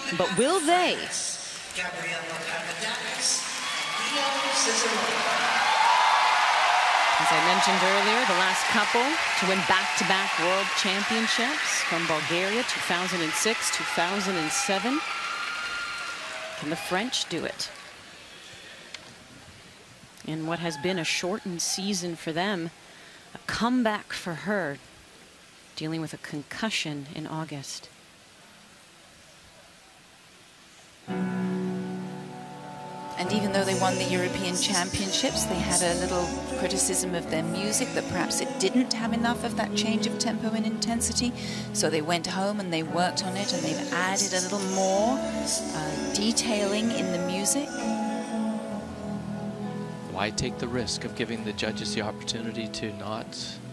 But will they? As I mentioned earlier, the last couple to win back-to-back world championships from Bulgaria, 2006, 2007. Can the French do it? In what has been a shortened season for them, a comeback for her, dealing with a concussion in August. And even though they won the European Championships, they had a little criticism of their music, that perhaps it didn't have enough of that change of tempo and intensity. So they went home and they worked on it, and they've added a little more detailing in the music. Why take the risk of giving the judges the opportunity to not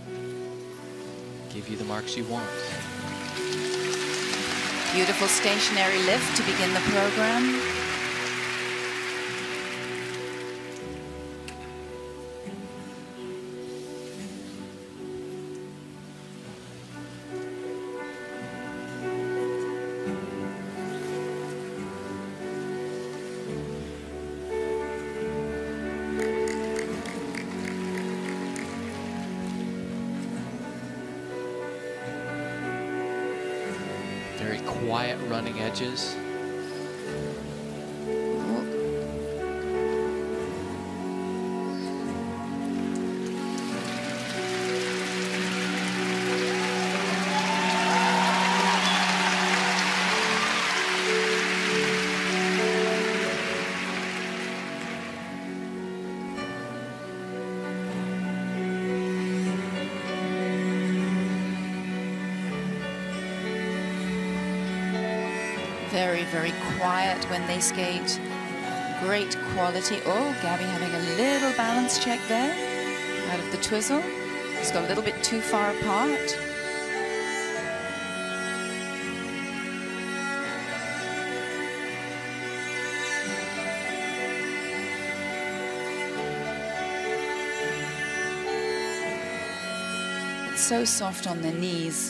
give you the marks you want? Beautiful stationary lift to begin the program. Very quiet running edges. Very, very quiet when they skate. Great quality. Oh, Gabby having a little balance check there out of the twizzle. Just got a little bit too far apart. It's so soft on their knees.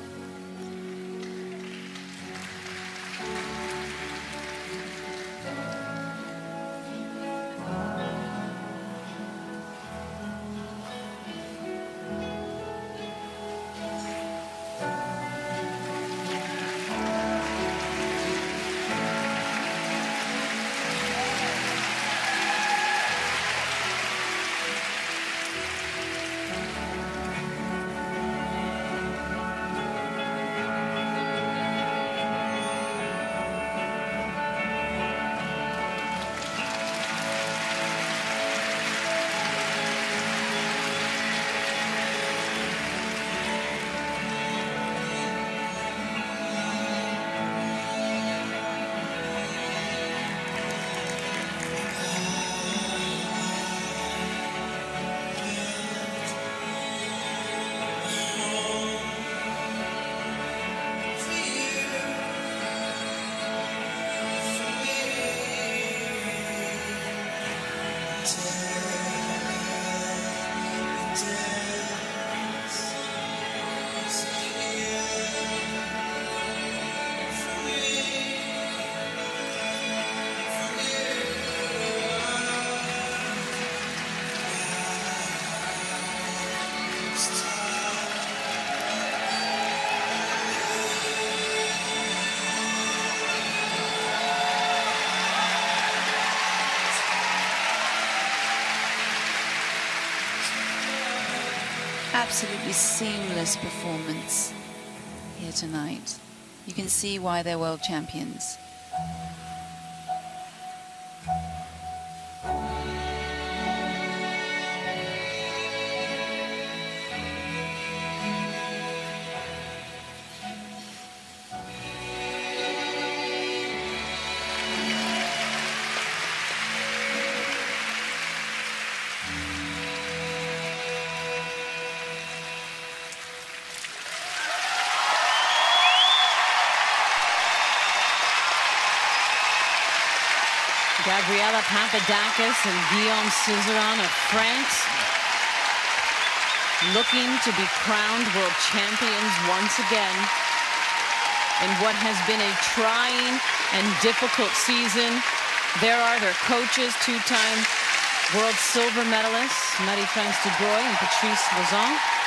Absolutely seamless performance here tonight. You can see why they're world champions. Gabriela Papadakis and Guillaume Cizeron of France looking to be crowned world champions once again. in what has been a trying and difficult season. There are their coaches, two-time world silver medalists, Marie-France Dubreuil and Patrice Lauzon.